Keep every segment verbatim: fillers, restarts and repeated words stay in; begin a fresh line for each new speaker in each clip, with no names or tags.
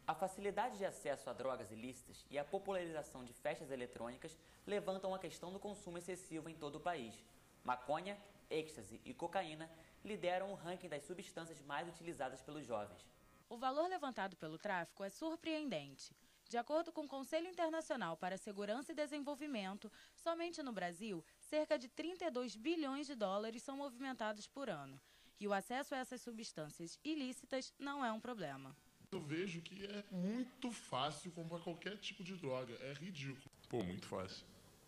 A facilidade de acesso a drogas ilícitas e a popularização de festas eletrônicas levantam a questão do consumo excessivo em todo o país. Maconha, êxtase e cocaína lideram o ranking das substâncias mais utilizadas pelos jovens.
O valor levantado pelo tráfico é surpreendente. De acordo com o Conselho Internacional para a Segurança e Desenvolvimento, somente no Brasil, cerca de trinta e dois bilhões de dólares são movimentados por ano. E o acesso a essas substâncias ilícitas não é um problema.
Eu vejo que é muito fácil comprar qualquer tipo de droga. É ridículo.
Pô, muito fácil.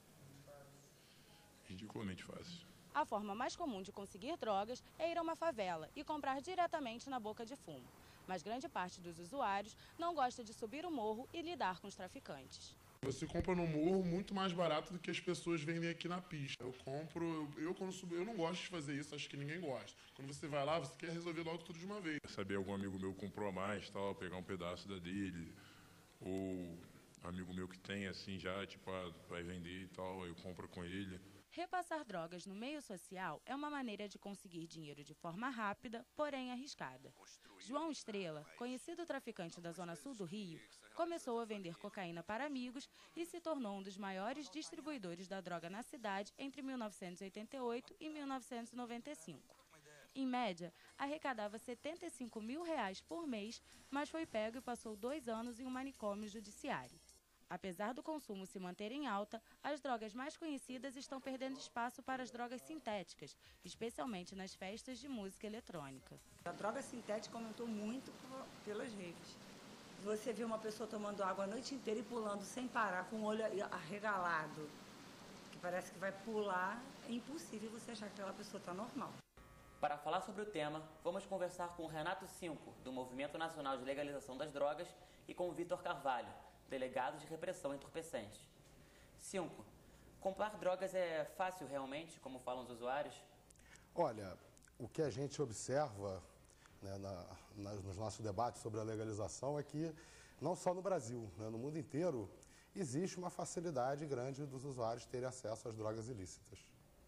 Ridiculamente fácil.
A forma mais comum de conseguir drogas é ir a uma favela e comprar diretamente na boca de fumo. Mas grande parte dos usuários não gosta de subir o morro e lidar com os traficantes.
Você compra no morro muito mais barato do que as pessoas vendem aqui na pista. Eu compro, eu, eu quando subo, eu não gosto de fazer isso, acho que ninguém gosta. Quando você vai lá, você quer resolver logo tudo de uma vez.
Saber algum amigo meu comprou a mais, tal, pegar um pedaço da dele, ou amigo meu que tem assim já, tipo, ah, vai vender e tal, eu compro com ele.
Repassar drogas no meio social é uma maneira de conseguir dinheiro de forma rápida, porém arriscada. João Estrela, conhecido traficante da Zona Sul do Rio, começou a vender cocaína para amigos e se tornou um dos maiores distribuidores da droga na cidade entre mil novecentos e oitenta e oito e mil novecentos e noventa e cinco. Em média, arrecadava setenta e cinco mil reais por mês, mas foi pego e passou dois anos em um manicômio judiciário. Apesar do consumo se manter em alta, as drogas mais conhecidas estão perdendo espaço para as drogas sintéticas, especialmente nas festas de música eletrônica.
A droga sintética aumentou muito pelas raves. Você vê uma pessoa tomando água a noite inteira e pulando sem parar, com o olho arregalado, que parece que vai pular, é impossível você achar que aquela pessoa está normal.
Para falar sobre o tema, vamos conversar com o Renato Cinco, do Movimento Nacional de Legalização das Drogas, e com o Vitor Carvalho, delegado de repressão a entorpecentes. Cinco, comprar drogas é fácil realmente, como falam os usuários?
Olha, o que a gente observa, né, na, na, nos nossos debates sobre a legalização é que, não só no Brasil, né, no mundo inteiro, existe uma facilidade grande dos usuários terem acesso às drogas ilícitas.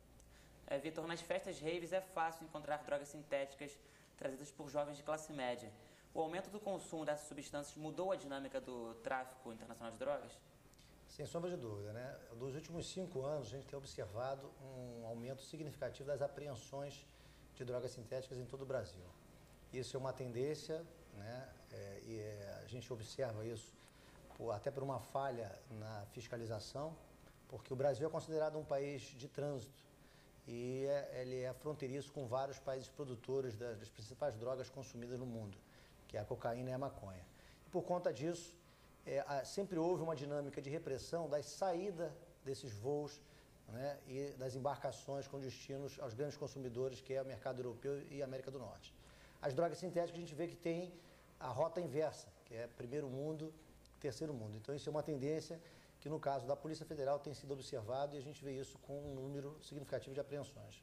É, Vitor, nas festas raves é fácil encontrar drogas sintéticas trazidas por jovens de classe média. O aumento do consumo dessas substâncias mudou a dinâmica do tráfico internacional de drogas?
Sem sombra de dúvida, né? Nos últimos cinco anos, a gente tem observado um aumento significativo das apreensões de drogas sintéticas em todo o Brasil. Isso é uma tendência, né? É, e é, a gente observa isso por, até por uma falha na fiscalização, porque o Brasil é considerado um país de trânsito e é, ele é fronteiriço com vários países produtores das, das principais drogas consumidas no mundo, que é a cocaína e a maconha. E por conta disso, é, sempre houve uma dinâmica de repressão da saída desses voos, né, e das embarcações com destinos aos grandes consumidores, que é o mercado europeu e a América do Norte. As drogas sintéticas a gente vê que tem a rota inversa, que é primeiro mundo, terceiro mundo. Então isso é uma tendência que no caso da Polícia Federal tem sido observado e a gente vê isso com um número significativo de apreensões.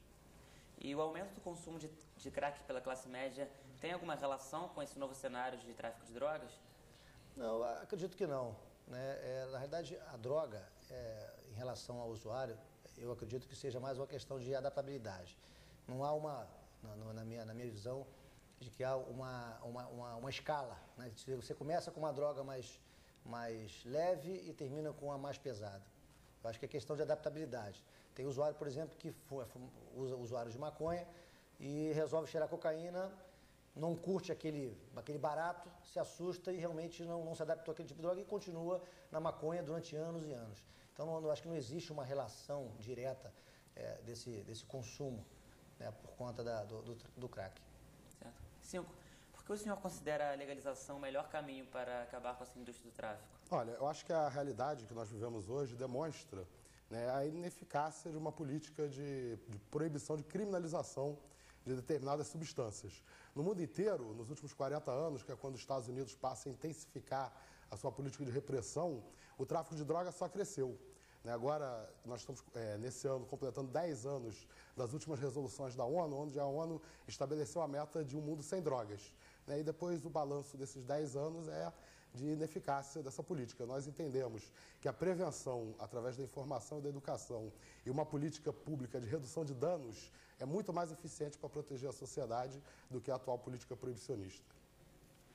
E o aumento do consumo de, de crack pela classe média tem alguma relação com esse novo cenário de tráfico de drogas?
Não, acredito que não. Né? É, na realidade, a droga, é, em relação ao usuário, eu acredito que seja mais uma questão de adaptabilidade. Não há uma, na, na, minha, na minha visão, de que há uma, uma, uma, uma escala. Né? Você começa com uma droga mais, mais leve e termina com a mais pesada. Eu acho que é questão de adaptabilidade. Tem usuário, por exemplo, que usa usuário de maconha e resolve cheirar cocaína, não curte aquele, aquele barato, se assusta e realmente não, não se adaptou àquele tipo de droga e continua na maconha durante anos e anos. Então, eu acho que não existe uma relação direta é, desse, desse consumo, né, por conta da, do, do, do crack.
Certo. Cinco, por que o senhor considera a legalização o melhor caminho para acabar com essa indústria do tráfico?
Olha, eu acho que a realidade que nós vivemos hoje demonstra, né, a ineficácia de uma política de, de proibição, de criminalização de determinadas substâncias. No mundo inteiro, nos últimos quarenta anos, que é quando os Estados Unidos passam a intensificar a sua política de repressão, o tráfico de drogas só cresceu. Agora, nós estamos, é, nesse ano, completando dez anos das últimas resoluções da ONU, onde a ONU estabeleceu a meta de um mundo sem drogas. E depois o balanço desses dez anos é de ineficácia dessa política. Nós entendemos que a prevenção, através da informação e da educação, e uma política pública de redução de danos é muito mais eficiente para proteger a sociedade do que a atual política proibicionista.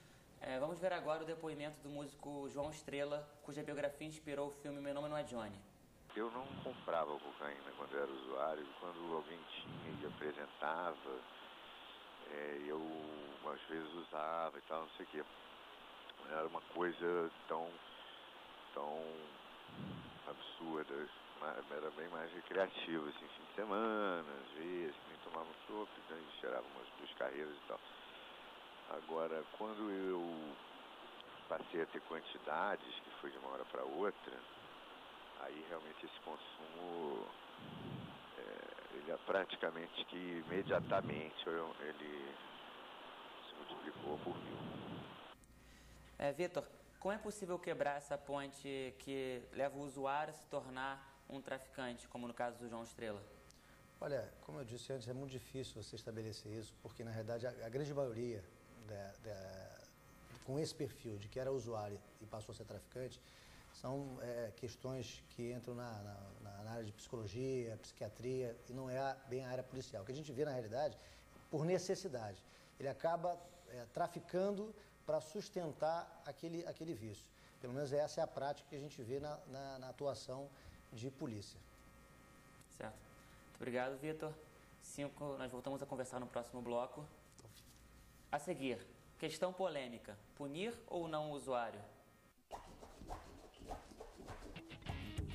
É, vamos ver agora o depoimento do músico João Estrela, cuja biografia inspirou o filme Meu Nome Não É Johnny.
Eu não comprava cocaína quando eu era usuário. Quando alguém tinha e apresentava, é, eu às vezes usava e tal, não sei o quê. Era uma coisa tão, tão absurda, era bem mais recreativa, assim, fim de semana, às vezes, nem tomava sopa, então a gente cheirava umas duas carreiras e tal. Agora, quando eu passei a ter quantidades, que foi de uma hora para outra, aí realmente esse consumo, é, ele é praticamente que imediatamente eu, ele se multiplicou por mil.
É, Vitor, como é possível quebrar essa ponte que leva o usuário a se tornar um traficante, como no caso do João Estrela?
Olha, como eu disse antes, é muito difícil você estabelecer isso, porque na realidade a, a grande maioria da, da, com esse perfil de que era usuário e passou a ser traficante, são é, questões que entram na, na, na área de psicologia, psiquiatria, e não é a, bem a área policial. O que a gente vê na realidade, por necessidade, ele acaba é, traficando para sustentar aquele, aquele vício. Pelo menos essa é a prática que a gente vê na, na, na atuação de polícia.
Certo. Muito obrigado, Vitor. Cinco, nós voltamos a conversar no próximo bloco. A seguir, questão polêmica: punir ou não o usuário?